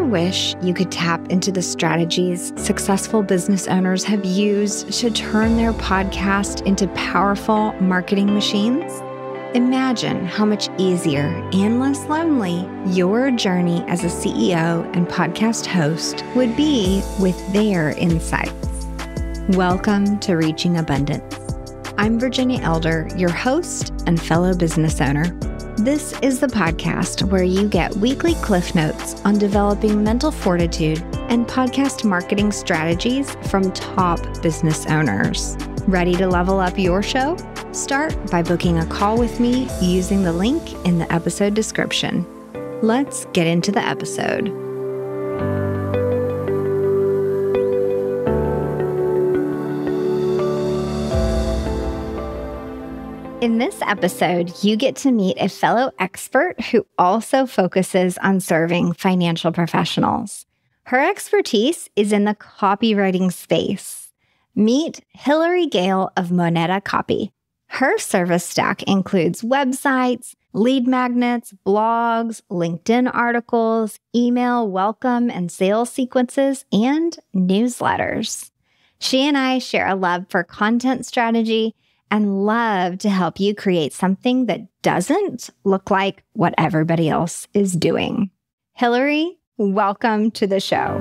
wish you could tap into the strategies successful business owners have used to turn their podcast into powerful marketing machines? Imagine how much easier and less lonely your journey as a CEO and podcast host would be with their insights. Welcome to Reaching Abundance. I'm Virginia Elder, your host and fellow business owner. This is the podcast where you get weekly cliff notes on developing mental fortitude and podcast marketing strategies from top business owners. Ready to level up your show? Start by booking a call with me using the link in the episode description. Let's get into the episode. In this episode, you get to meet a fellow expert who also focuses on serving financial professionals. Her expertise is in the copywriting space. Meet Hillary Gale of Moneta Copy. Her service stack includes websites, lead magnets, blogs, LinkedIn articles, email welcome and sales sequences, and newsletters. She and I share a love for content strategy and love to help you create something that doesn't look like what everybody else is doing. Hillary, welcome to the show.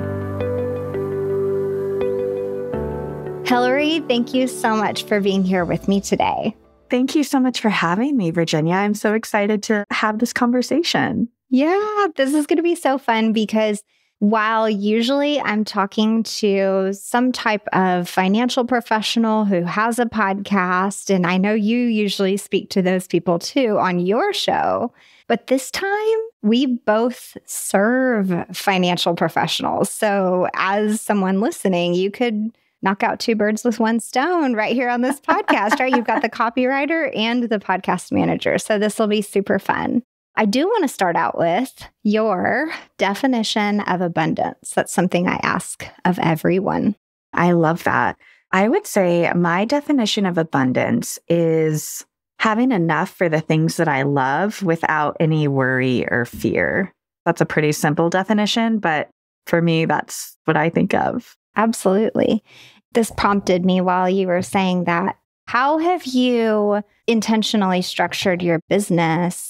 Hillary, thank you so much for being here with me today. Thank you so much for having me, Virginia. I'm so excited to have this conversation. Yeah, this is going to be so fun because while usually I'm talking to some type of financial professional who has a podcast, and I know you usually speak to those people too on your show, but this time we both serve financial professionals. So as someone listening, you could knock out two birds with one stone right here on this podcast, right? You've got the copywriter and the podcast manager. So this will be super fun. I do want to start out with your definition of abundance. That's something I ask of everyone. I love that. I would say my definition of abundance is having enough for the things that I love without any worry or fear. That's a pretty simple definition, but for me, that's what I think of. Absolutely. This prompted me while you were saying that. How have you intentionally structured your business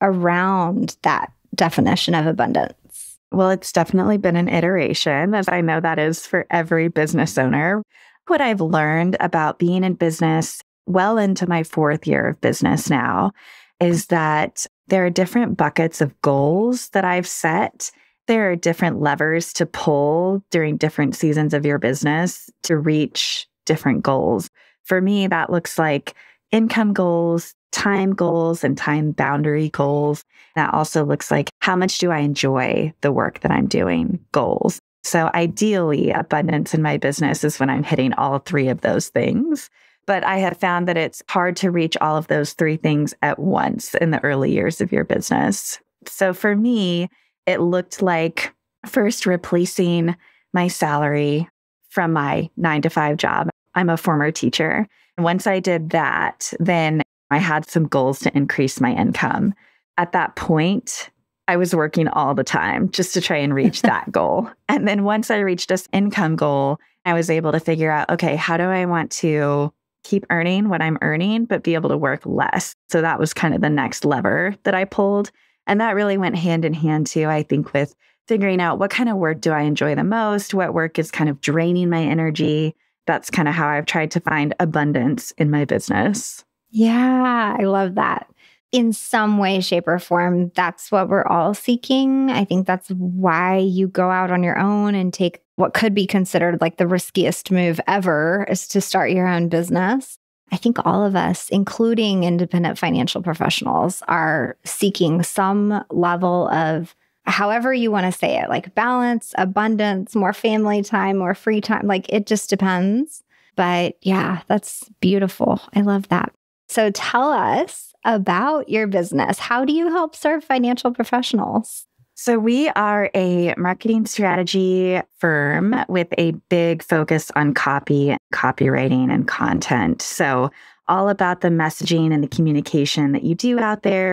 around that definition of abundance? Well, it's definitely been an iteration, as I know that is for every business owner. What I've learned about being in business well into my fourth year of business now is that there are different buckets of goals that I've set. There are different levers to pull during different seasons of your business to reach different goals. For me, that looks like income goals, time goals, and time boundary goals. That also looks like how much do I enjoy the work that I'm doing goals. So ideally, abundance in my business is when I'm hitting all three of those things. But I have found that it's hard to reach all of those three things at once in the early years of your business. So for me, it looked like first replacing my salary from my 9-to-5 job. I'm a former teacher. Once I did that, then I had some goals to increase my income. At that point, I was working all the time just to try and reach that goal. And then once I reached this income goal, I was able to figure out, okay, how do I want to keep earning what I'm earning, but be able to work less? So that was kind of the next lever that I pulled. And that really went hand in hand too, I think, with figuring out what kind of work do I enjoy the most? What work is kind of draining my energy? That's kind of how I've tried to find abundance in my business. Yeah, I love that. In some way, shape, or form, that's what we're all seeking. I think that's why you go out on your own and take what could be considered like the riskiest move ever is to start your own business. I think all of us, including independent financial professionals, are seeking some level of, however you want to say it, like balance, abundance, more family time, more free time. Like it just depends. But yeah, that's beautiful. I love that. So tell us about your business. How do you help serve financial professionals? So we are a marketing strategy firm with a big focus on copywriting, and content. So all about the messaging and the communication that you do out there.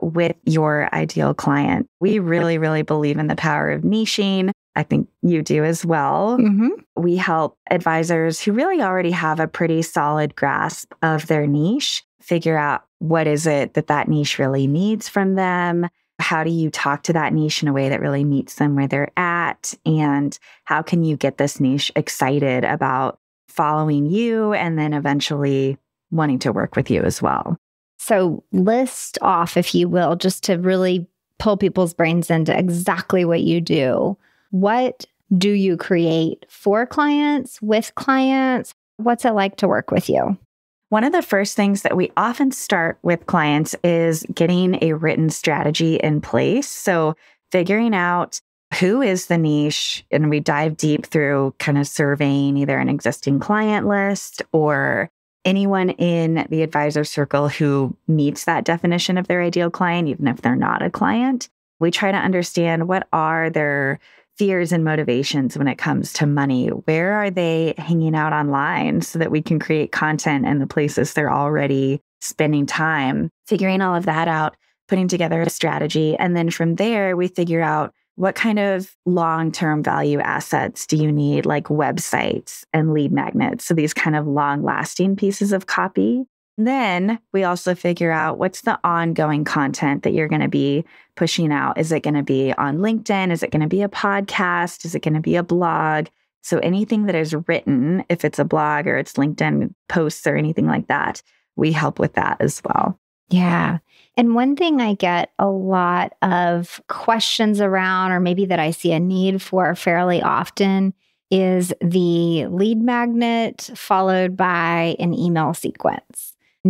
with your ideal client. We really, really believe in the power of niching. I think you do as well. We help advisors who really already have a pretty solid grasp of their niche figure out what is it that niche really needs from them. How do you talk to that niche in a way that really meets them where they're at? And how can you get this niche excited about following you and then eventually wanting to work with you as well? So list off, if you will, just to really pull people's brains into exactly what you do. What do you create for clients, with clients? What's it like to work with you? One of the first things that we often start with clients is getting a written strategy in place. So figuring out who is the niche, and we dive deep through kind of surveying either an existing client list or anyone in the advisor circle who meets that definition of their ideal client, even if they're not a client. We try to understand what are their fears and motivations when it comes to money. Where are they hanging out online so that we can create content in the places they're already spending time, figuring all of that out, putting together a strategy. And then from there, we figure out what kind of long-term value assets do you need, like websites and lead magnets. So these kind of long-lasting pieces of copy. Then we also figure out what's the ongoing content that you're going to be pushing out. Is it going to be on LinkedIn? Is it going to be a podcast? Is it going to be a blog? So anything that is written, if it's a blog or it's LinkedIn posts or anything like that, we help with that as well. Yeah. And one thing I get a lot of questions around, or maybe that I see a need for fairly often, is the lead magnet followed by an email sequence.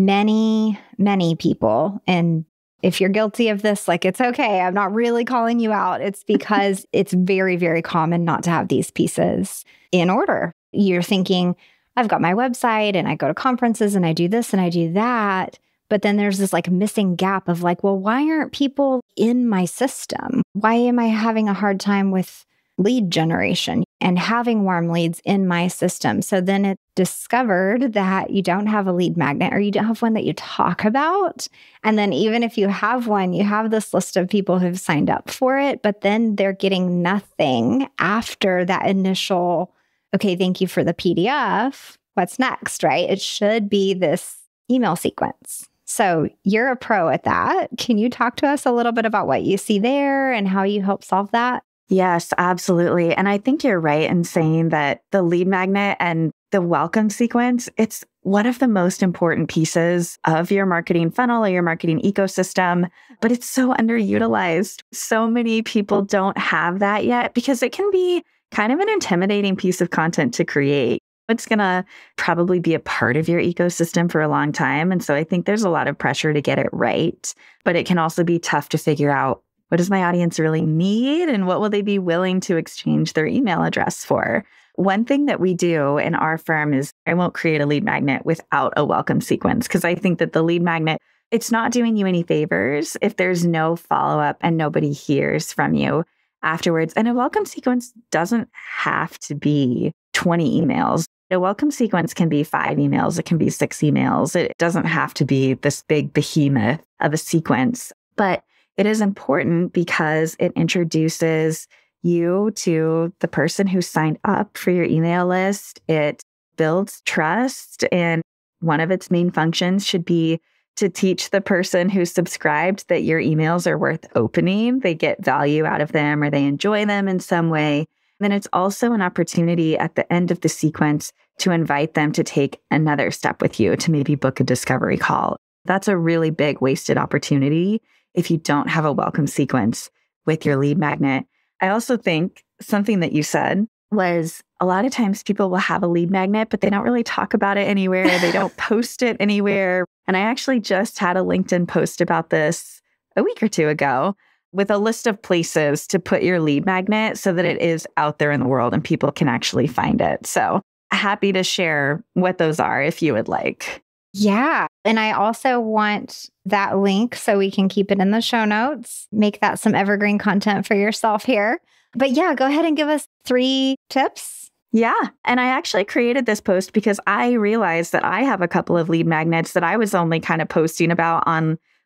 Many people, and if you're guilty of this, like, it's okay. I'm not really calling you out. It's because it's very, very common not to have these pieces in order. You're thinking, I've got my website and I go to conferences and I do this and I do that. But then there's this like missing gap of like, well, why aren't people in my system? Why am I having a hard time with lead generation and having warm leads in my system? So then it discovered that you don't have a lead magnet, or you don't have one that you talk about. And then even if you have one, you have this list of people who've signed up for it, but then they're getting nothing after that initial, okay, thank you for the PDF. What's next, right? It should be this email sequence. So you're a pro at that. Can you talk to us a little bit about what you see there and how you help solve that? Yes, absolutely. And I think you're right in saying that the lead magnet and the welcome sequence, it's one of the most important pieces of your marketing funnel or your marketing ecosystem, but it's so underutilized. So many people don't have that yet because it can be kind of an intimidating piece of content to create. It's going to probably be a part of your ecosystem for a long time. And so I think there's a lot of pressure to get it right, but it can also be tough to figure out, what does my audience really need and what will they be willing to exchange their email address for? One thing that we do in our firm is I won't create a lead magnet without a welcome sequence, because I think that the lead magnet, it's not doing you any favors if there's no follow-up and nobody hears from you afterwards. And a welcome sequence doesn't have to be 20 emails. A welcome sequence can be 5 emails. It can be 6 emails. It doesn't have to be this big behemoth of a sequence, but it is important because it introduces you to the person who signed up for your email list. It builds trust, and one of its main functions should be to teach the person who subscribed that your emails are worth opening. They get value out of them or they enjoy them in some way. Then it's also an opportunity at the end of the sequence to invite them to take another step with you, to maybe book a discovery call. That's a really big wasted opportunity if you don't have a welcome sequence with your lead magnet. I also think something that you said was a lot of times people will have a lead magnet, but they don't really talk about it anywhere. They don't post it anywhere. And I actually just had a LinkedIn post about this a week or two ago with a list of places to put your lead magnet so that it is out there in the world and people can actually find it. So happy to share what those are if you would like. Yeah. And I also want that link so we can keep it in the show notes, make that some evergreen content for yourself here. But yeah, go ahead and give us 3 tips. Yeah. And I actually created this post because I realized that I have a couple of lead magnets that I was only kind of posting about on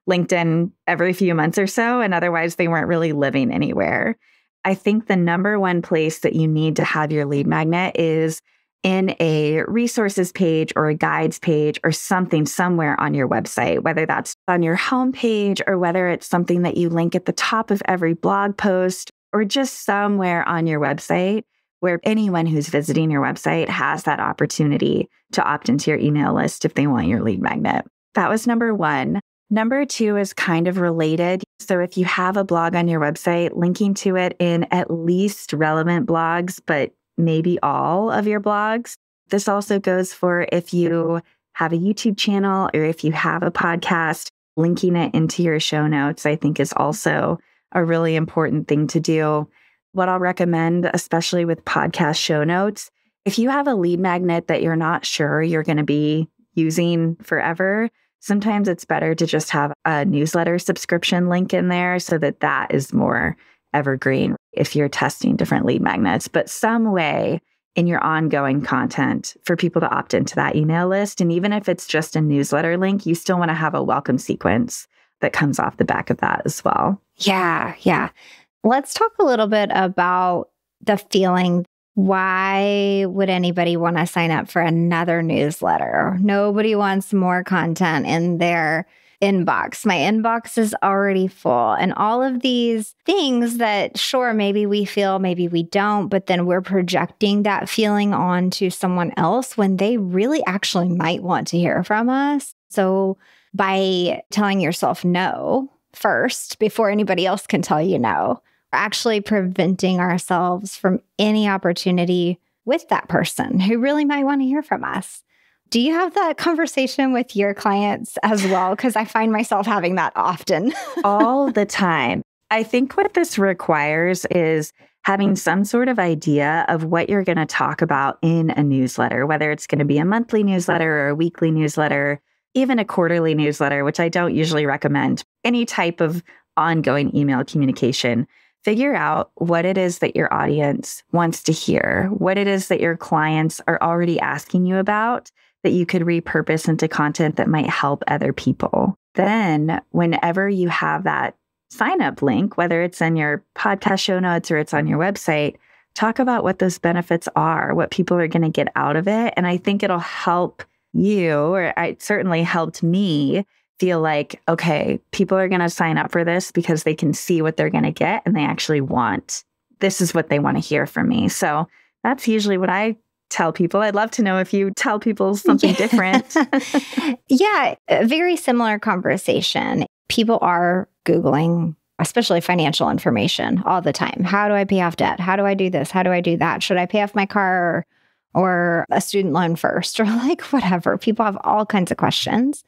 LinkedIn every few months or so, and otherwise they weren't really living anywhere. I think the number one place that you need to have your lead magnet is in a resources page or a guides page or something somewhere on your website, whether that's on your homepage or whether it's something that you link at the top of every blog post or just somewhere on your website where anyone who's visiting your website has that opportunity to opt into your email list if they want your lead magnet. That was number one. Number two is kind of related. So if you have a blog on your website, linking to it in at least relevant blogs, but maybe all of your blogs. This also goes for if you have a YouTube channel or if you have a podcast, linking it into your show notes, I think is also a really important thing to do. What I'll recommend, especially with podcast show notes, if you have a lead magnet that you're not sure you're going to be using forever, sometimes it's better to just have a newsletter subscription link in there so that that is more evergreen if you're testing different lead magnets, but some way in your ongoing content for people to opt into that email list. And even if it's just a newsletter link, you still want to have a welcome sequence that comes off the back of that as well. Yeah. Let's talk a little bit about the feeling. Why would anybody want to sign up for another newsletter? Nobody wants more content in their inbox. My inbox is already full. And all of these things that, sure, maybe we feel, maybe we don't, but then we're projecting that feeling onto someone else when they really actually might want to hear from us. So by telling yourself no first before anybody else can tell you no, we're actually preventing ourselves from any opportunity with that person who really might want to hear from us. Do you have that conversation with your clients as well? Because I find myself having that often. All the time. I think what this requires is having some sort of idea of what you're going to talk about in a newsletter, whether it's going to be a monthly newsletter or a weekly newsletter, even a quarterly newsletter, which I don't usually recommend. Any type of ongoing email communication. Figure out what it is that your audience wants to hear, what it is that your clients are already asking you about that you could repurpose into content that might help other people. Then whenever you have that sign up link, whether it's in your podcast show notes or it's on your website, talk about what those benefits are, what people are going to get out of it. And I think it'll help you, or it certainly helped me, feel like, okay, people are going to sign up for this because they can see what they're going to get and they actually want, this is what they want to hear from me. So that's usually what I tell people. I'd love to know if you tell people something different. Yeah, a very similar conversation. People are Googling, especially financial information all the time. How do I pay off debt? How do I do this? How do I do that? Should I pay off my car or a student loan first? Or like whatever. People have all kinds of questions.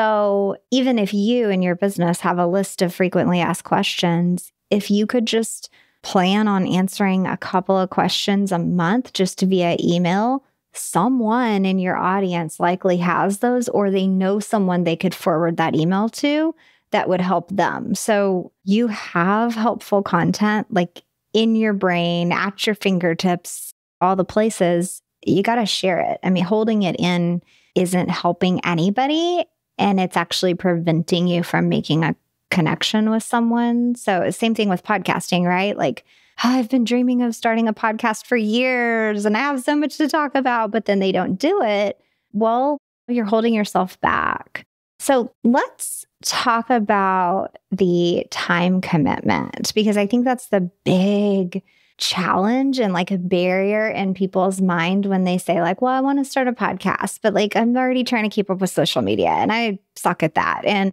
So even if you and your business have a list of frequently asked questions, if you could just plan on answering a couple of questions a month just via email, someone in your audience likely has those, or they know someone they could forward that email to that would help them. So you have helpful content like in your brain, at your fingertips, all the places. You got to share it. I mean, holding it in isn't helping anybody, and it's actually preventing you from making a connection with someone. So same thing with podcasting, right? Like, I've been dreaming of starting a podcast for years and I have so much to talk about, but then they don't do it. Well, you're holding yourself back. So let's talk about the time commitment, because I think that's the big challenge and like a barrier in people's mind when they say like, well, I want to start a podcast, but like, I'm already trying to keep up with social media and I suck at that. And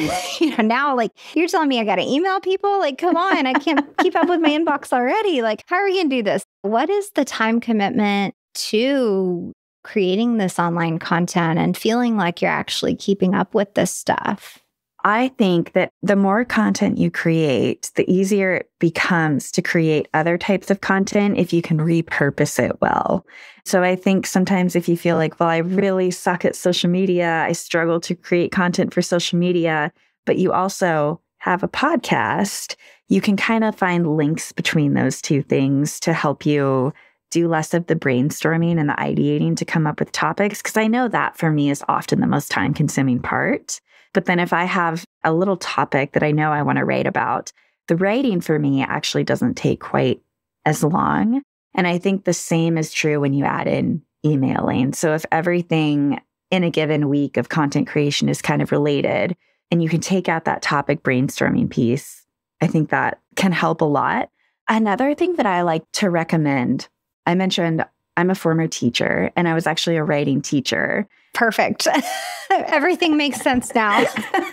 now like you're telling me I got to email people, like, come on, I can't keep up with my inbox already. Like, how are you going to do this? What is the time commitment to creating this online content and feeling like you're actually keeping up with this stuff? I think that the more content you create, the easier it becomes to create other types of content if you can repurpose it well. So I think sometimes if you feel like, well, I really suck at social media, I struggle to create content for social media, but you also have a podcast, you can kind of find links between those two things to help you do less of the brainstorming and the ideating to come up with topics. Because I know that for me is often the most time-consuming part. But then if I have a little topic that I know I want to write about, the writing for me actually doesn't take quite as long. And I think the same is true when you add in emailing. So if everything in a given week of content creation is kind of related and you can take out that topic brainstorming piece, I think that can help a lot. Another thing that I like to recommend, I mentioned I'm a former teacher and I was actually a writing teacher. Perfect. Everything makes sense now.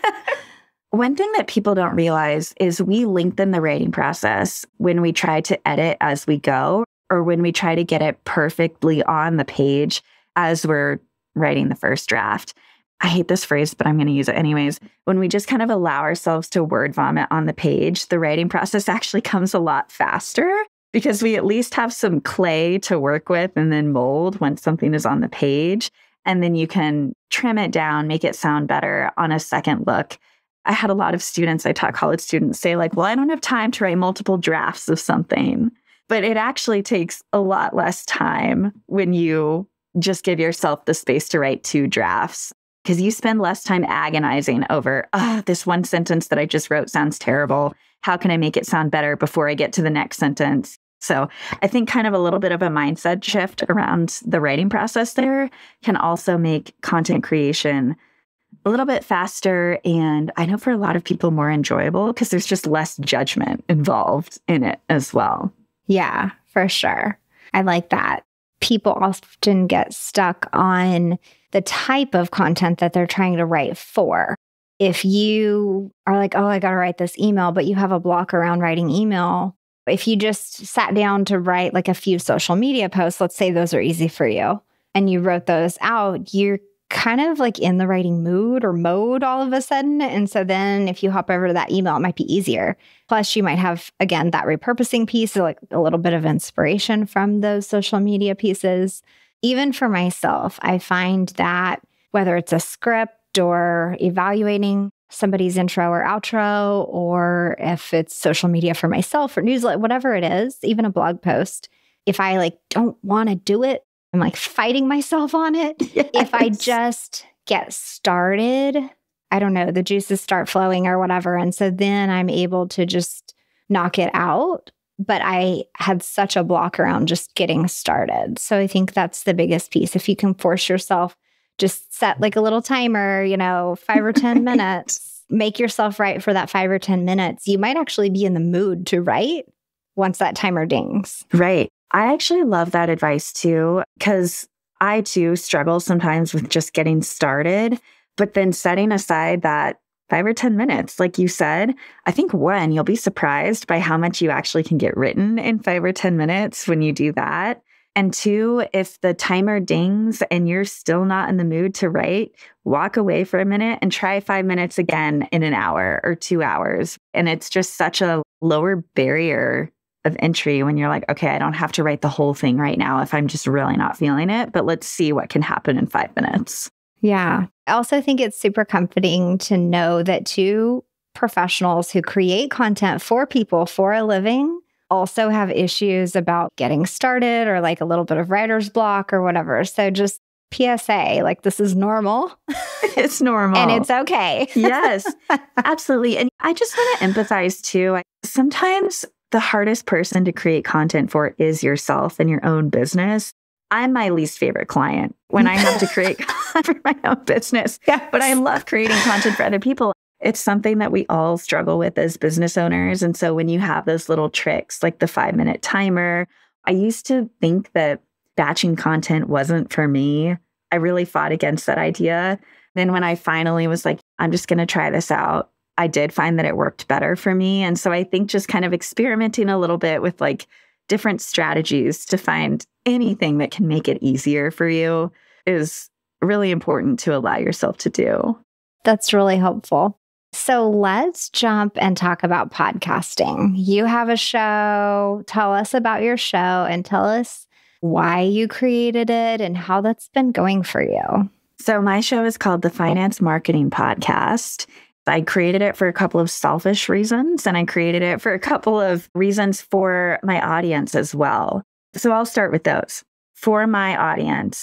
One thing that people don't realize is we lengthen the writing process when we try to edit as we go, or when we try to get it perfectly on the page as we're writing the first draft. I hate this phrase, but I'm going to use it anyways. When we just kind of allow ourselves to word vomit on the page, the writing process actually comes a lot faster because we at least have some clay to work with and then mold when something is on the page. And then you can trim it down, make it sound better on a second look. I had a lot of students, I taught college students, say like, well, I don't have time to write multiple drafts of something. But it actually takes a lot less time when you just give yourself the space to write 2 drafts, because you spend less time agonizing over, this one sentence that I just wrote sounds terrible. How can I make it sound better before I get to the next sentence? So I think kind of a little bit of a mindset shift around the writing process there can also make content creation a little bit faster. And I know for a lot of people more enjoyable because there's just less judgment involved in it as well. Yeah, for sure. I like that. People often get stuck on the type of content that they're trying to write for. If you are like, oh, I got to write this email, but you have a block around writing email. If you just sat down to write like a few social media posts, let's say those are easy for you, and you wrote those out, you're kind of like in the writing mood or mode all of a sudden. And so then if you hop over to that email, it might be easier. Plus you might have, again, that repurposing piece, so like a little bit of inspiration from those social media pieces. Even for myself, I find that whether it's a script or evaluating somebody's intro or outro, or if it's social media for myself or newsletter, whatever it is, even a blog post, if I like don't want to do it, I'm like fighting myself on it. Yes. If I just get started, I don't know, the juices start flowing or whatever. And so then I'm able to just knock it out. But I had such a block around just getting started. So I think that's the biggest piece. If you can force yourself, just set like a little timer, 5 or 10 minutes, make yourself write for that 5 or 10 minutes. You might actually be in the mood to write once that timer dings. Right. I actually love that advice too, because I too struggle sometimes with just getting started, but then setting aside that 5 or 10 minutes, like you said, I think one, you'll be surprised by how much you actually can get written in 5 or 10 minutes when you do that. And two, if the timer dings and you're still not in the mood to write, walk away for a minute and try 5 minutes again in an hour or 2 hours. And it's just such a lower barrier of entry when you're like, okay, I don't have to write the whole thing right now if I'm just really not feeling it, but let's see what can happen in 5 minutes. Yeah. I also think it's super comforting to know that 2 professionals who create content for people for a living also have issues about getting started or like a little bit of writer's block or whatever. So just PSA, like this is normal. It's normal. And it's okay. Yes, absolutely. And I just want to empathize too. Sometimes the hardest person to create content for is yourself and your own business. I'm my least favorite client when I have to create content for my own business. Yes. But I love creating content for other people. It's something that we all struggle with as business owners. And so when you have those little tricks, like the 5-minute timer, I used to think that batching content wasn't for me. I really fought against that idea. Then when I finally was like, I'm just going to try this out, I did find that it worked better for me. And so I think just kind of experimenting a little bit with like different strategies to find anything that can make it easier for you is really important to allow yourself to do. That's really helpful. So let's jump and talk about podcasting. You have a show. Tell us about your show and tell us why you created it and how that's been going for you. So my show is called the Finance Marketing Podcast. I created it for a couple of selfish reasons, and I created it for a couple of reasons for my audience as well. So I'll start with those. For my audience,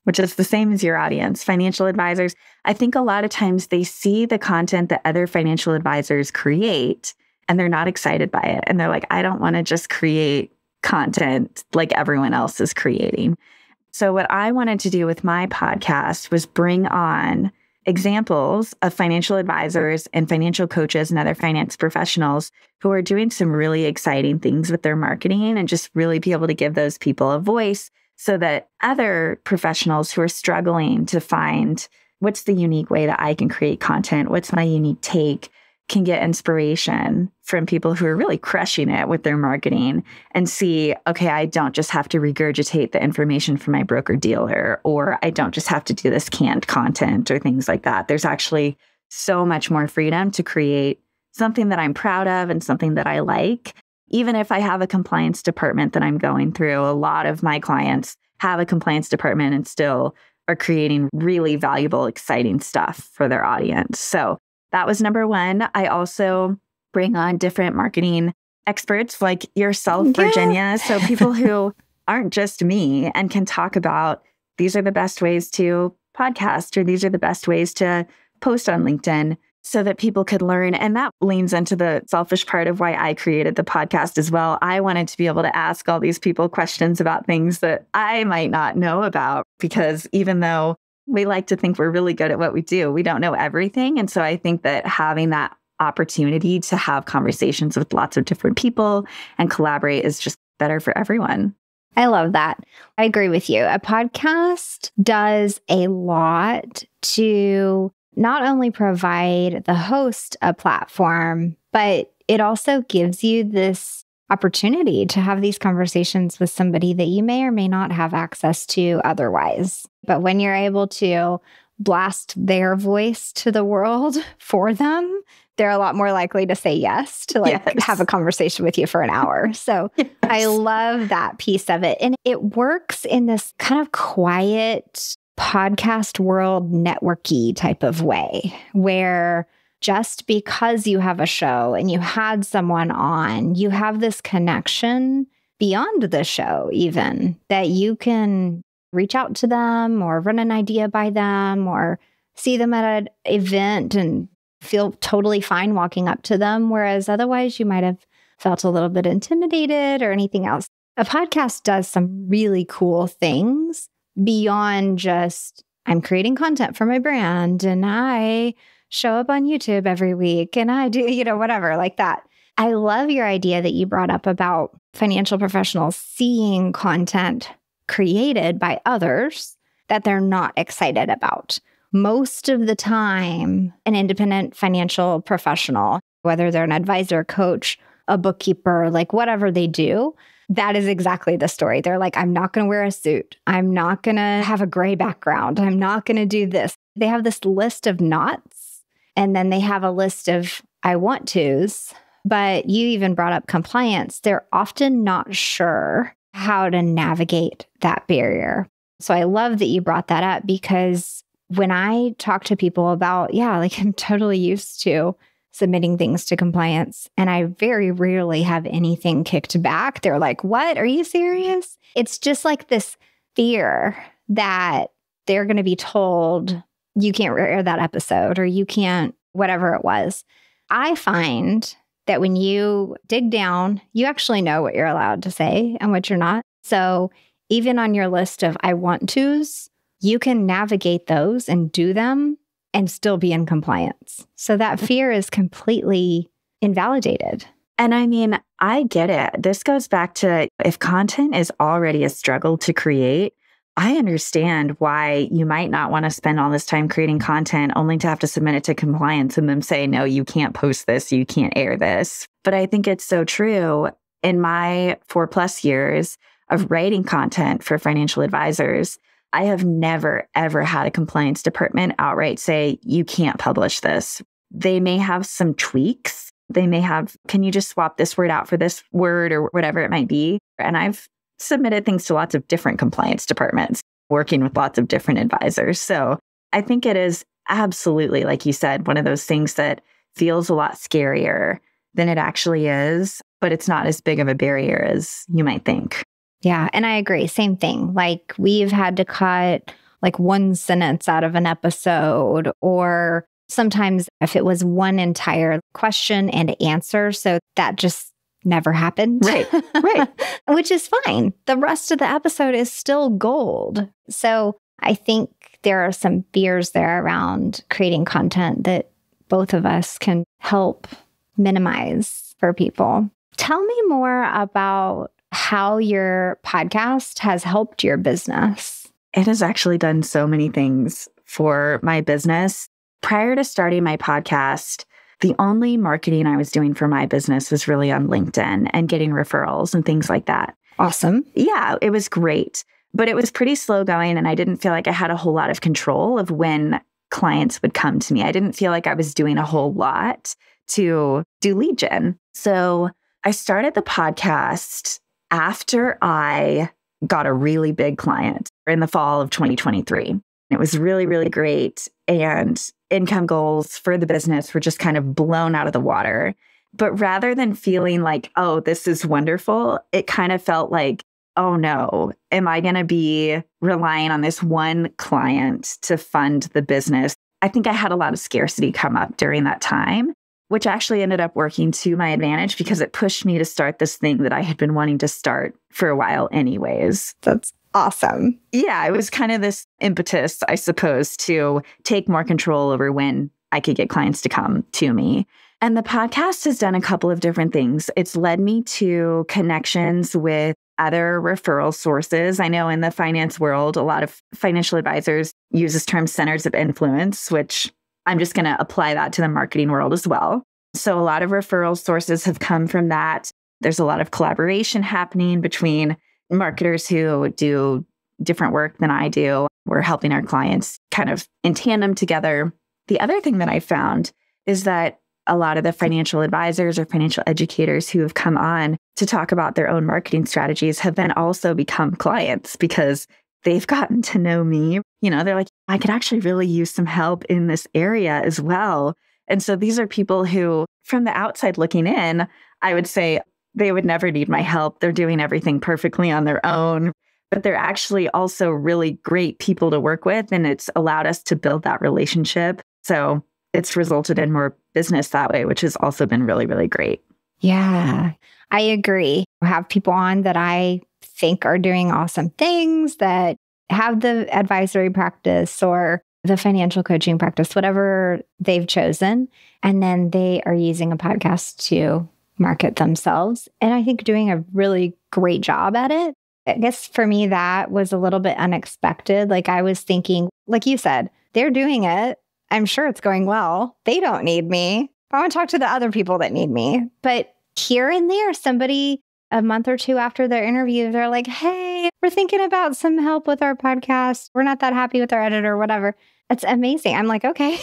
which is the same as your audience, financial advisors. I think a lot of times they see the content that other financial advisors create and they're not excited by it. And they're like, I don't want to just create content like everyone else is creating. So what I wanted to do with my podcast was bring on examples of financial advisors and financial coaches and other finance professionals who are doing some really exciting things with their marketing and just really be able to give those people a voice so that other professionals who are struggling to find what's the unique way that I can create content, what's my unique take, can get inspiration from people who are really crushing it with their marketing and see, okay, I don't just have to regurgitate the information from my broker dealer, or I don't just have to do this canned content or things like that. There's actually so much more freedom to create something that I'm proud of and something that I like. Even if I have a compliance department that I'm going through, a lot of my clients have a compliance department and still are creating really valuable, exciting stuff for their audience. So that was number one. I also bring on different marketing experts like yourself, Virginia. So people who aren't just me and can talk about these are the best ways to podcast or these are the best ways to post on LinkedIn so that people could learn. And that leans into the selfish part of why I created the podcast as well. I wanted to be able to ask all these people questions about things that I might not know about, because even though we like to think we're really good at what we do, we don't know everything. And so I think that having that opportunity to have conversations with lots of different people and collaborate is just better for everyone. I love that. I agree with you. A podcast does a lot to not only provide the host a platform, but it also gives you this opportunity to have these conversations with somebody that you may or may not have access to otherwise. But when you're able to blast their voice to the world for them, they're a lot more likely to say yes to have a conversation with you for an hour. So I love that piece of it. And it works in this kind of quiet podcast world networky type of way where just because you have a show and you had someone on, you have this connection beyond the show even that you can reach out to them or run an idea by them or see them at an event and feel totally fine walking up to them. Whereas otherwise you might have felt a little bit intimidated or anything else. A podcast does some really cool things beyond just I'm creating content for my brand and I show up on YouTube every week and I do, whatever like that. I love your idea that you brought up about financial professionals seeing content created by others that they're not excited about. Most of the time, an independent financial professional, whether they're an advisor, coach, a bookkeeper, like whatever they do, that is exactly the story. They're like, I'm not going to wear a suit. I'm not going to have a gray background. I'm not going to do this. They have this list of nots, and then they have a list of I want tos. But you even brought up compliance. They're often not sure how to navigate that barrier. So I love that you brought that up, because when I talk to people about, I'm totally used to submitting things to compliance, and I very rarely have anything kicked back. They're like, what? Are you serious? It's just like this fear that they're going to be told you can't air that episode or you can't, whatever it was. I find that when you dig down, you actually know what you're allowed to say and what you're not. So even on your list of I want tos, you can navigate those and do them and still be in compliance. So that fear is completely invalidated. And I mean, I get it. This goes back to if content is already a struggle to create, I understand why you might not want to spend all this time creating content only to have to submit it to compliance and them say, no, you can't post this, you can't air this. But I think it's so true. In my 4+ years of writing content for financial advisors, I have never, ever had a compliance department outright say, you can't publish this. They may have some tweaks. They may have, can you just swap this word out for this word or whatever it might be? And I've submitted things to lots of different compliance departments, working with lots of different advisors. So I think it is absolutely, like you said, one of those things that feels a lot scarier than it actually is, but it's not as big of a barrier as you might think. Yeah. And I agree. Same thing. Like we've had to cut like one sentence out of an episode, or sometimes if it was one entire question and answer. So that just never happened. Right. Right. Which is fine. The rest of the episode is still gold. So I think there are some fears there around creating content that both of us can help minimize for people. Tell me more about how your podcast has helped your business. It has actually done so many things for my business. Prior to starting my podcast, the only marketing I was doing for my business was really on LinkedIn and getting referrals and things like that. Awesome. Yeah, it was great, but it was pretty slow going, and I didn't feel like I had a whole lot of control of when clients would come to me. I didn't feel like I was doing a whole lot to do lead gen. So I started the podcast after I got a really big client in the fall of 2023. It was really, really great. And income goals for the business were just kind of blown out of the water. But rather than feeling like, oh, this is wonderful, it kind of felt like, oh no, am I going to be relying on this one client to fund the business? I think I had a lot of scarcity come up during that time, which actually ended up working to my advantage because it pushed me to start this thing that I had been wanting to start for a while anyways. That's awesome. Yeah, it was kind of this impetus, I suppose, to take more control over when I could get clients to come to me. And the podcast has done a couple of different things. It's led me to connections with other referral sources. I know in the finance world, a lot of financial advisors use this term centers of influence, which I'm just going to apply that to the marketing world as well. So a lot of referral sources have come from that. There's a lot of collaboration happening between marketers who do different work than I do. We're helping our clients kind of in tandem together. The other thing that I found is that a lot of the financial advisors or financial educators who have come on to talk about their own marketing strategies have then also become clients because they've gotten to know me. You know, they're like, I could actually really use some help in this area as well. And so these are people who, from the outside looking in, I would say they would never need my help. They're doing everything perfectly on their own, but they're actually also really great people to work with. And it's allowed us to build that relationship. So it's resulted in more business that way, which has also been really, really great. Yeah, I agree. I have people on that I think are doing awesome things, that have the advisory practice or the financial coaching practice, whatever they've chosen. And then they are using a podcast to market themselves. And I think doing a really great job at it. I guess for me, that was a little bit unexpected. Like I was thinking, like you said, they're doing it. I'm sure it's going well. They don't need me. I want to talk to the other people that need me. But here and there, somebody a month or two after their interview, they're like, hey, we're thinking about some help with our podcast. We're not that happy with our editor, whatever. It's amazing. I'm like, okay,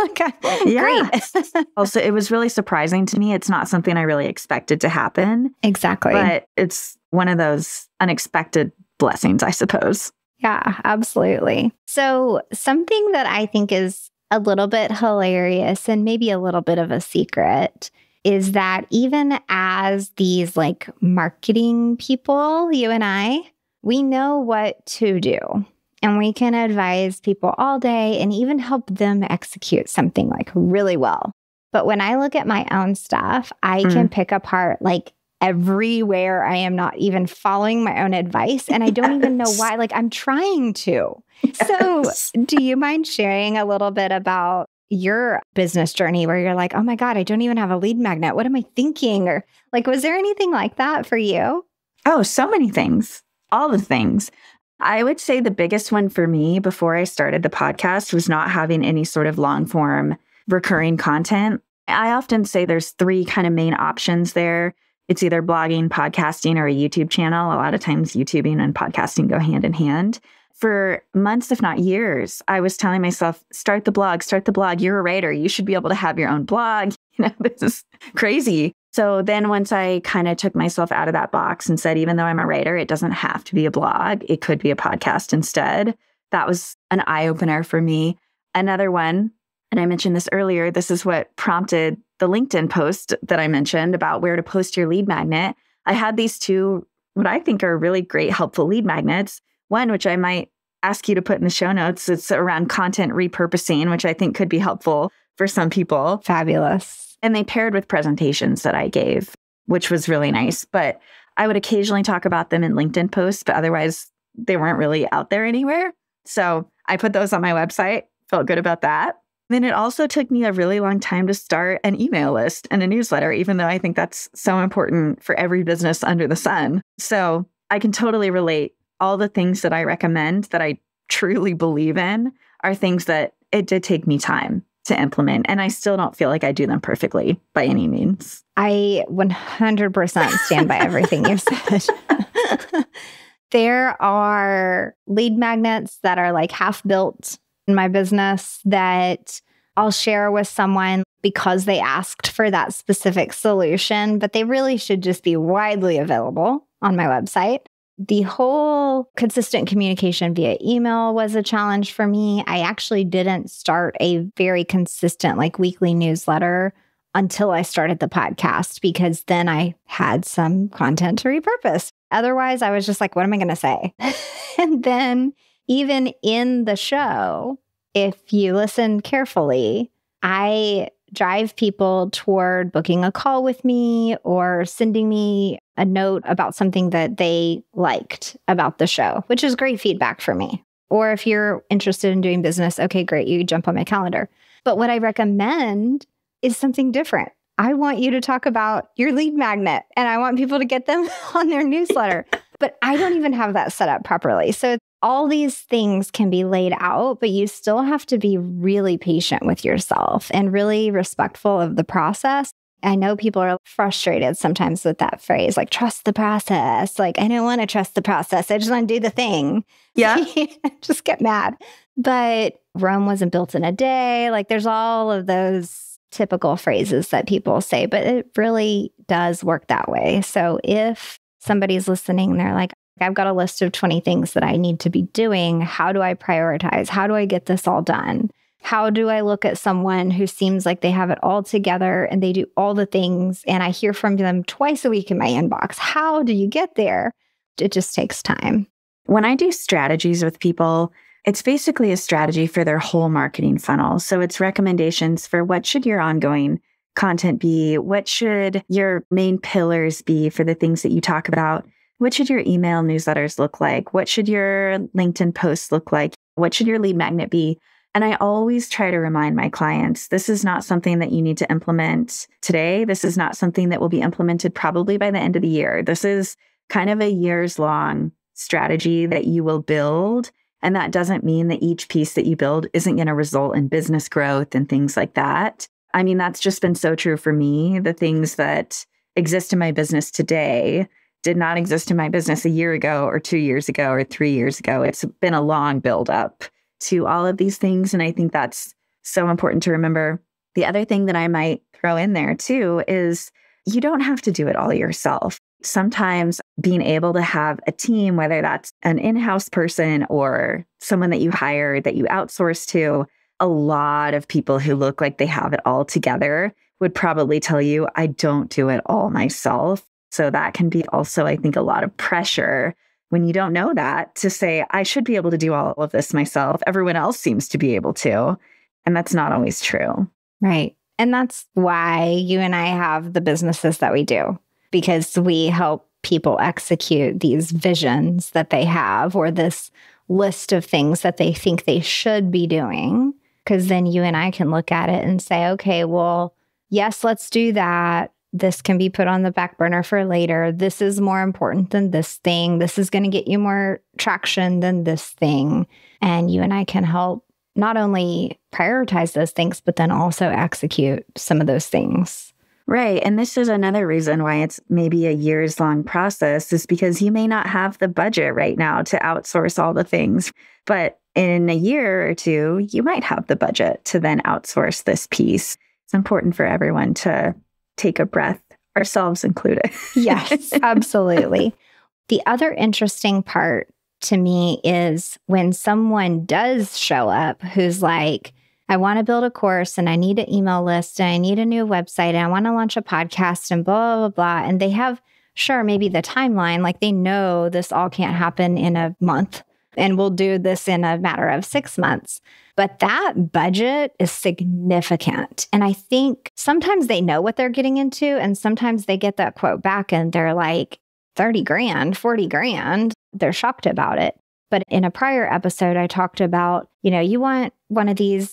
Yeah. great. Also, it was really surprising to me. It's not something I really expected to happen. Exactly. But it's one of those unexpected blessings, I suppose. Yeah, absolutely. So something that I think is a little bit hilarious and maybe a little bit of a secret is that even as these like marketing people, you and I, we know what to do. And we can advise people all day and even help them execute something like really well. But when I look at my own stuff, I can pick apart like everywhere I am not even following my own advice. And I don't even know why. Like I'm trying to. So do you mind sharing a little bit about your business journey where you're like, oh my God, I don't even have a lead magnet. What am I thinking? Or like, was there anything like that for you? Oh, so many things. All the things. I would say the biggest one for me before I started the podcast was not having any sort of long form recurring content. I often say there's three kind of main options there. It's either blogging, podcasting, or a YouTube channel. A lot of times YouTubing and podcasting go hand in hand. For months, if not years, I was telling myself, start the blog. You're a writer. You should be able to have your own blog. You know, this is crazy. So then once I kind of took myself out of that box and said, even though I'm a writer, it doesn't have to be a blog. It could be a podcast instead. That was an eye-opener for me. Another one, and I mentioned this earlier, this is what prompted the LinkedIn post that I mentioned about where to post your lead magnet. I had these two, what I think are really great, helpful lead magnets. One, which I might ask you to put in the show notes. It's around content repurposing, which I think could be helpful for some people. Fabulous. And they paired with presentations that I gave, which was really nice. But I would occasionally talk about them in LinkedIn posts, but otherwise they weren't really out there anywhere. So I put those on my website, felt good about that. Then it also took me a really long time to start an email list and a newsletter, even though I think that's so important for every business under the sun. So I can totally relate. All the things that I recommend that I truly believe in are things that it did take me time to implement. And I still don't feel like I do them perfectly by any means. I 100% stand by everything you've said. There are lead magnets that are like half built in my business that I'll share with someone because they asked for that specific solution, but they really should just be widely available on my website. The whole consistent communication via email was a challenge for me. I actually didn't start a very consistent, like weekly newsletter until I started the podcast, because then I had some content to repurpose. Otherwise, I was just like, what am I going to say? And then even in the show, if you listen carefully, I drive people toward booking a call with me or sending me a note about something that they liked about the show, which is great feedback for me. Or if you're interested in doing business, okay, great, you jump on my calendar. But what I recommend is something different. I want you to talk about your lead magnet and I want people to get them on their newsletter. But I don't even have that set up properly. So all these things can be laid out, but you still have to be really patient with yourself and really respectful of the process. I know people are frustrated sometimes with that phrase, like, trust the process. Like, I don't want to trust the process. I just want to do the thing. Yeah. Just get mad. But Rome wasn't built in a day. Like, there's all of those typical phrases that people say, but it really does work that way. So if somebody's listening, they're like, I've got a list of 20 things that I need to be doing. How do I prioritize? How do I get this all done? How do I look at someone who seems like they have it all together and they do all the things and I hear from them twice a week in my inbox? How do you get there? It just takes time. When I do strategies with people, it's basically a strategy for their whole marketing funnel. So it's recommendations for what should your ongoing content be? What should your main pillars be for the things that you talk about? What should your email newsletters look like? What should your LinkedIn posts look like? What should your lead magnet be? And I always try to remind my clients, this is not something that you need to implement today. This is not something that will be implemented probably by the end of the year. This is kind of a years-long strategy that you will build. And that doesn't mean that each piece that you build isn't going to result in business growth and things like that. I mean, that's just been so true for me. The things that exist in my business today did not exist in my business a year ago or 2 years ago or 3 years ago. It's been a long build up to all of these things. And I think that's so important to remember. The other thing that I might throw in there too is you don't have to do it all yourself. Sometimes being able to have a team, whether that's an in-house person or someone that you hire, that you outsource to, a lot of people who look like they have it all together would probably tell you, I don't do it all myself. So that can be also, I think, a lot of pressure when you don't know that to say, I should be able to do all of this myself. Everyone else seems to be able to. And that's not always true. Right. And that's why you and I have the businesses that we do, because we help people execute these visions that they have or this list of things that they think they should be doing. Because then you and I can look at it and say, okay, well, yes, let's do that. This can be put on the back burner for later. This is more important than this thing. This is going to get you more traction than this thing. And you and I can help not only prioritize those things, but then also execute some of those things. Right. And this is another reason why it's maybe a years-long process, is because you may not have the budget right now to outsource all the things. But in a year or two, you might have the budget to then outsource this piece. It's important for everyone to take a breath, ourselves included. Yes, absolutely. The other interesting part to me is when someone does show up who's like, I want to build a course and I need an email list and I need a new website and I want to launch a podcast and blah, blah, blah. And they have, sure, maybe the timeline, like they know this all can't happen in a month. and we'll do this in a matter of 6 months. But that budget is significant. And I think sometimes they know what they're getting into, and sometimes they get that quote back and they're like, 30 grand, 40 grand. They're shocked about it. But in a prior episode, I talked about, you want one of these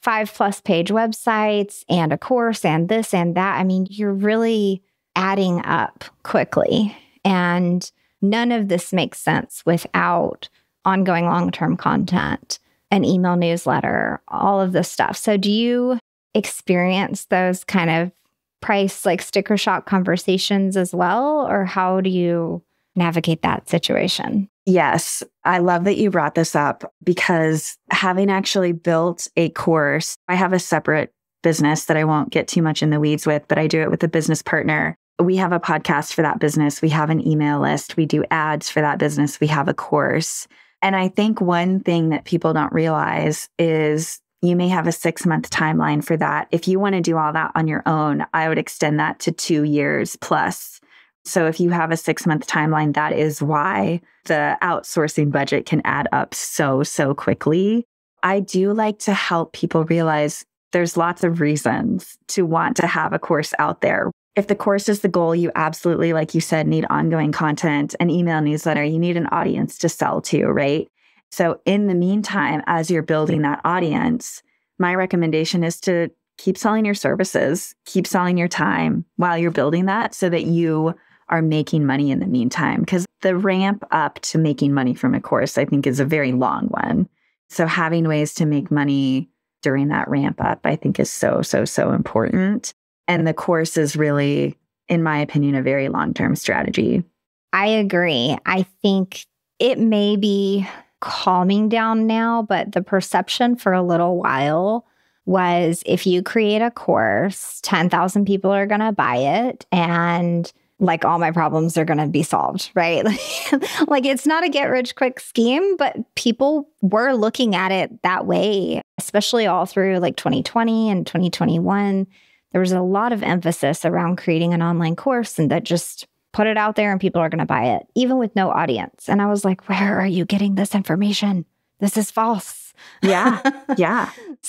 5+ page websites and a course and this and that. I mean, you're really adding up quickly. And none of this makes sense without ongoing long-term content, an email newsletter, all of this stuff. So do you experience those kind of price, like sticker shock conversations as well? Or how do you navigate that situation? Yes, I love that you brought this up because having actually built a course, I have a separate business that I won't get too much in the weeds with, but I do it with a business partner. We have a podcast for that business. We have an email list. We do ads for that business. We have a course. And I think one thing that people don't realize is you may have a 6-month timeline for that. If you want to do all that on your own, I would extend that to 2 years plus. So if you have a 6-month timeline, that is why the outsourcing budget can add up so quickly. I do like to help people realize there's lots of reasons to want to have a course out there. If the course is the goal, you absolutely, like you said, need ongoing content, an email newsletter. You need an audience to sell to, right? So in the meantime, as you're building that audience, my recommendation is to keep selling your services, keep selling your time while you're building that so that you are making money in the meantime. Because the ramp up to making money from a course, I think, is a very long one. So having ways to make money during that ramp up, I think, is so important. And the course is really, in my opinion, a very long-term strategy. I agree. I think it may be calming down now, but the perception for a little while was if you create a course, 10,000 people are going to buy it and like all my problems are going to be solved, right? Like it's not a get rich quick scheme, but people were looking at it that way, especially all through like 2020 and 2021. There was a lot of emphasis around creating an online course and that just put it out there and people are going to buy it, even with no audience. And I was like, where are you getting this information? This is false. Yeah.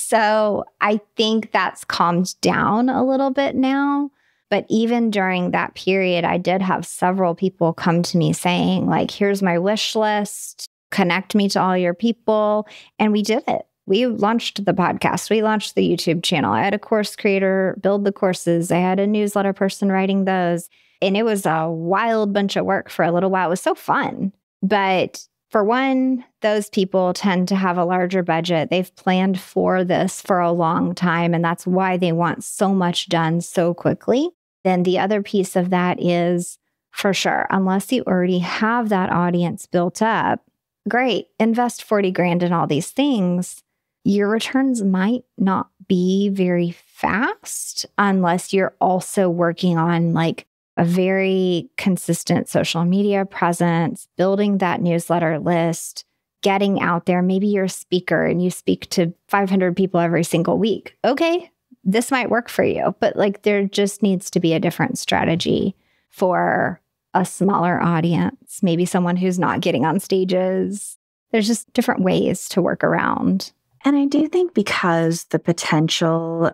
So I think that's calmed down a little bit now. But even during that period, I did have several people come to me saying, like, here's my wish list, connect me to all your people. And we did it. We launched the podcast. We launched the YouTube channel. I had a course creator build the courses. I had a newsletter person writing those. And it was a wild bunch of work for a little while. It was so fun. But for one, those people tend to have a larger budget. They've planned for this for a long time, and that's why they want so much done so quickly. Then the other piece of that is, for sure, unless you already have that audience built up, great, invest 40 grand in all these things. Your returns might not be very fast unless you're also working on like a very consistent social media presence, building that newsletter list, getting out there. Maybe you're a speaker and you speak to 500 people every single week. Okay, this might work for you, but like there just needs to be a different strategy for a smaller audience, maybe someone who's not getting on stages. There's just different ways to work around. And I do think because the potential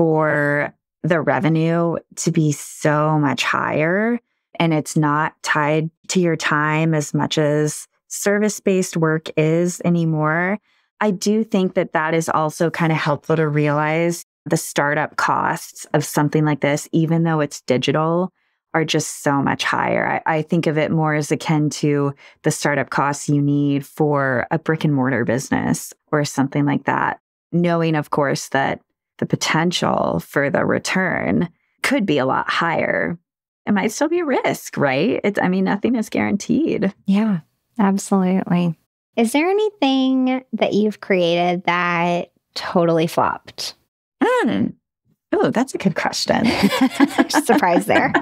for the revenue to be so much higher and it's not tied to your time as much as service-based work is anymore, I do think that that is also kind of helpful to realize the startup costs of something like this, even though it's digital, are just so much higher. I think of it more as akin to the startup costs you need for a brick and mortar business or something like that. Knowing, of course, that the potential for the return could be a lot higher. It might still be a risk, right? Nothing is guaranteed. Yeah, absolutely. Is there anything that you've created that totally flopped? Oh, that's a good question. Surprise there.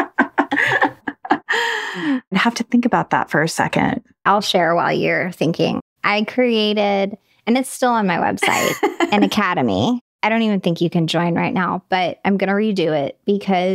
I have to think about that for a second. I'll share while you're thinking. I created, and it's still on my website, an academy. I don't even think you can join right now, but I'm going to redo it because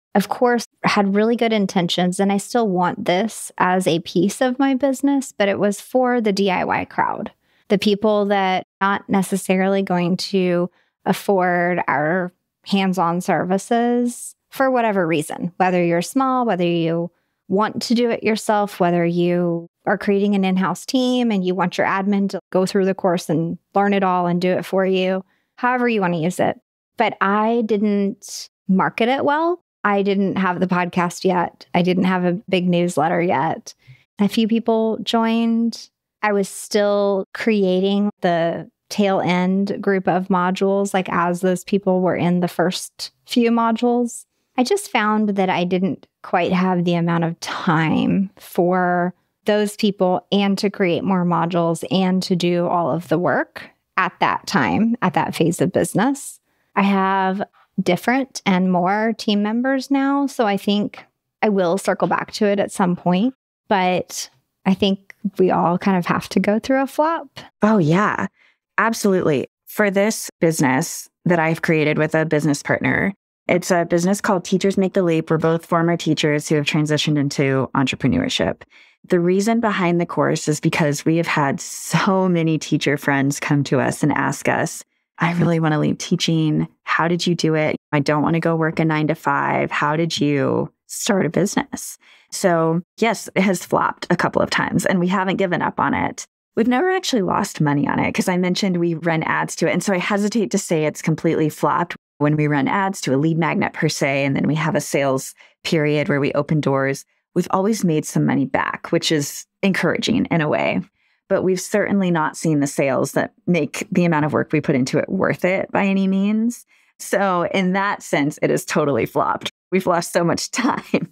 of course, had really good intentions. And I still want this as a piece of my business, but it was for the DIY crowd, the people that not necessarily going to afford our hands-on services for whatever reason, whether you're small, whether you want to do it yourself, whether you are creating an in-house team and you want your admin to go through the course and learn it all and do it for you, however you want to use it. But I didn't market it well. I didn't have the podcast yet. I didn't have a big newsletter yet. A few people joined. I was still creating the tail end group of modules, like as those people were in the first few modules. I just found that I didn't quite have the amount of time for those people and to create more modules and to do all of the work at that time, at that phase of business. I have different and more team members now, so I think I will circle back to it at some point, but I think we all kind of have to go through a flop. Oh, yeah, absolutely. For this business that I've created with a business partner, it's a business called Teachers Make the Leap. We're both former teachers who have transitioned into entrepreneurship. The reason behind the course is because we have had so many teacher friends come to us and ask us, I really want to leave teaching. How did you do it? I don't want to go work a 9 to 5. How did you start a business? So yes, it has flopped a couple of times and we haven't given up on it. We've never actually lost money on it because I mentioned we run ads to it. And so I hesitate to say it's completely flopped when we run ads to a lead magnet per se, and then we have a sales period where we open doors. We've always made some money back, which is encouraging in a way. But we've certainly not seen the sales that make the amount of work we put into it worth it by any means. So in that sense, it is totally flopped. We've lost so much time.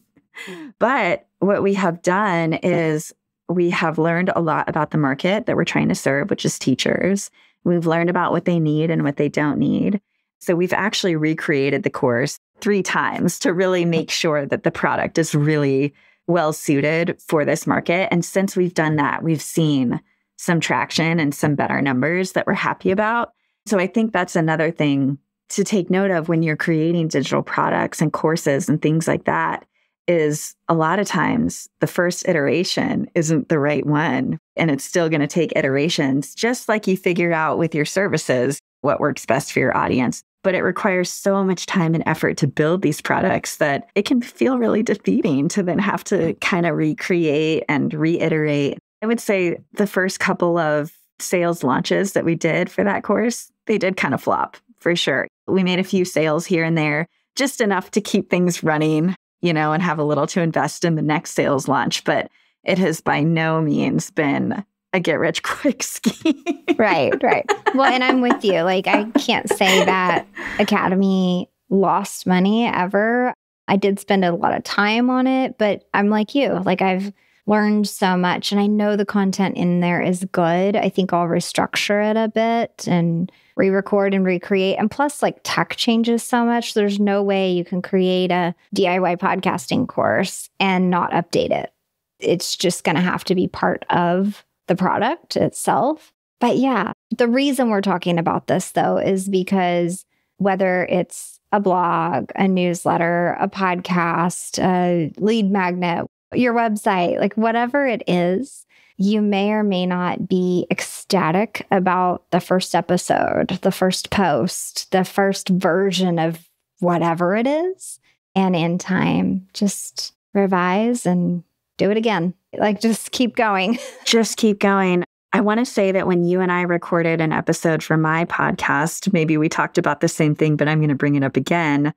But what we have done is we have learned a lot about the market that we're trying to serve, which is teachers. We've learned about what they need and what they don't need. So we've actually recreated the course 3 times to really make sure that the product is really well suited for this market. And since we've done that, we've seen some traction and some better numbers that we're happy about. So I think that's another thing to take note of when you're creating digital products and courses and things like that, is a lot of times the first iteration isn't the right one. And it's still going to take iterations, just like you figure out with your services what works best for your audience. But it requires so much time and effort to build these products that it can feel really defeating to then have to kind of recreate and reiterate. I would say the first couple of sales launches that we did for that course, they did kind of flop for sure. We made a few sales here and there, just enough to keep things running, and have a little to invest in the next sales launch. But it has by no means been a get-rich-quick scheme. Right. Well, and I'm with you. Like, I can't say that Academy lost money ever. I did spend a lot of time on it, but I'm like you. Like, I've learned so much, and I know the content in there is good. I think I'll restructure it a bit and re-record and recreate. And plus, like, tech changes so much. There's no way you can create a DIY podcasting course and not update it. It's just going to have to be part of the product itself. But yeah, the reason we're talking about this, though, is because whether it's a blog, a newsletter, a podcast, a lead magnet, your website, like whatever it is, you may or may not be ecstatic about the first episode, the first post, the first version of whatever it is. And in time, just revise and do it again. Like, just keep going. Just keep going. I want to say that when you and I recorded an episode for my podcast, maybe we talked about the same thing, but I'm going to bring it up again.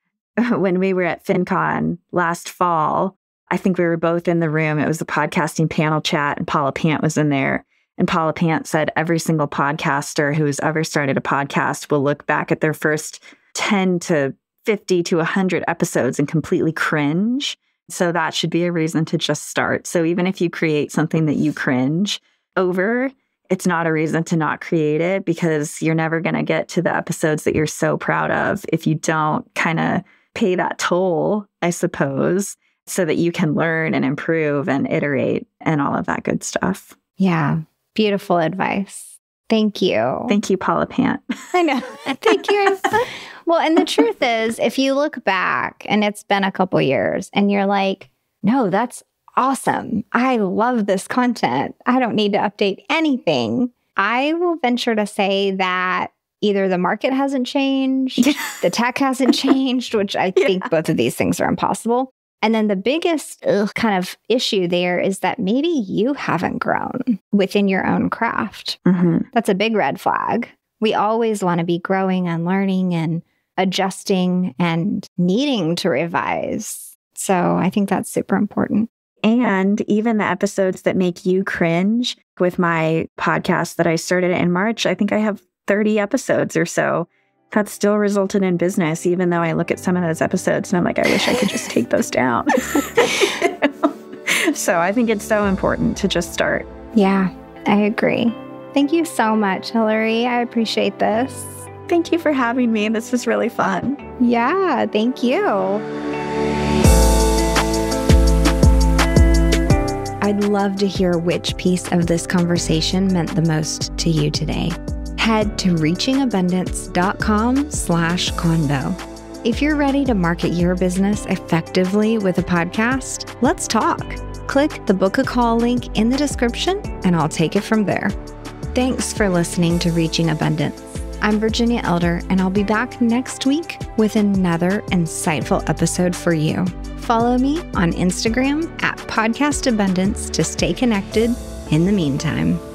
When we were at FinCon last fall, I think we were both in the room. It was a podcasting panel chat, and Paula Pant was in there. And Paula Pant said every single podcaster who's ever started a podcast will look back at their first 10 to 50 to 100 episodes and completely cringe. So that should be a reason to just start. So even if you create something that you cringe over, it's not a reason to not create it, because you're never going to get to the episodes that you're so proud of if you don't kind of pay that toll, I suppose, so that you can learn and improve and iterate and all of that good stuff. Yeah. Beautiful advice. Thank you. Thank you, Paula Pant. I know. Thank you. Well, and the truth is, if you look back and it's been a couple years and you're like, no, that's awesome. I love this content. I don't need to update anything. I will venture to say that either the market hasn't changed, the tech hasn't changed, which I think both of these things are impossible. And then the biggest kind of issue there is that maybe you haven't grown within your own craft. That's a big red flag. We always want to be growing and learning and adjusting and needing to revise. So I think that's super important. And even the episodes that make you cringe with my podcast that I started in March, I think I have 30 episodes or so. That still resulted in business, even though I look at some of those episodes and I'm like, I wish I could just take those down. So I think it's so important to just start. Yeah, I agree. Thank you so much, Hillary. I appreciate this. Thank you for having me. This was really fun. Yeah, thank you. I'd love to hear which piece of this conversation meant the most to you today. Head to reachingabundance.com/convo. If you're ready to market your business effectively with a podcast, let's talk. Click the book a call link in the description and I'll take it from there. Thanks for listening to Reaching Abundance. I'm Virginia Elder, and I'll be back next week with another insightful episode for you. Follow me on Instagram @podcastabundance to stay connected in the meantime.